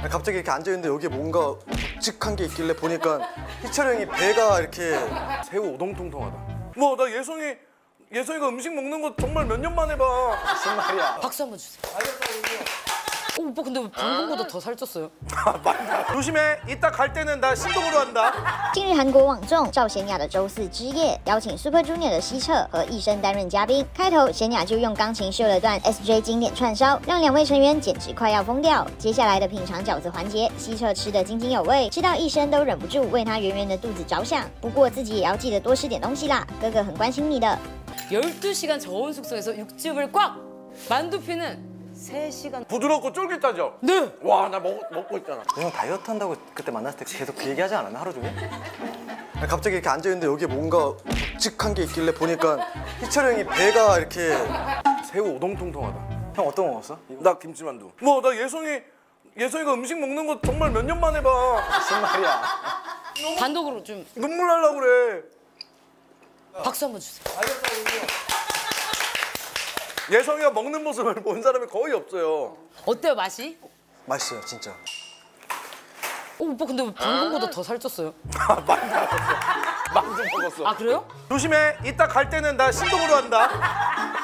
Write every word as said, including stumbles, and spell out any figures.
갑자기 이렇게 앉아있는데 여기에 뭔가 묵직한 게 있길래 보니까 희철 형이 배가 이렇게 새우 오동통통하다. 뭐 나 예성이 예성이가 음식 먹는 거 정말 몇 년 만에 봐. 무슨 말이야. 박수 한번 주세요. 어, 오빠 근데 왜 방금보다 더 살쪘어요? 조심해. 이따 갈 때는 나 신동으로 한다. 近日，韩国网综赵贤雅的周四之夜邀请 Super Junior 的西澈和艺生担任嘉宾。开头，贤雅就用钢琴秀了段 S J 经典串烧，让两位成员简直快要疯掉。接下来的品尝饺子环节，西澈吃得津津有味，吃到艺生都忍不住为他圆圆的肚子着想。不过自己也要记得多吃点东西啦，哥哥很关心你的。 열두 시간 저온 숙소에서 육즙을 꽉! 만두피는 세 시간. 부드럽고 쫄깃하죠? 네! 와, 나 먹, 먹고 있잖아. 형 다이어트 한다고 그때 만났을 때 계속 그 얘기 하지 않았나 하루 종일? 갑자기 이렇게 앉아있는데 여기에 뭔가 묵직한 게 있길래 보니까 희철 형이 배가 이렇게 새우 오동통통하다. 형 어떤 거 먹었어? 이거? 나 김치만두. 뭐 나 예성이 예성이가 음식 먹는 거 정말 몇 년 만에 봐. 무슨 말이야. 단독으로 좀 눈물 날라 그래. 박수 한번 주세요. 예성이가 먹는 모습을 본 사람이 거의 없어요. 어때요, 맛이? 맛있어요 진짜. 어, 오빠 근데 왜 방금보다 더 살쪘어요? 만두 먹었어. 만두 먹었어. 아, 그래요? 조심해. 이따 갈 때는 나 신동으로 한다.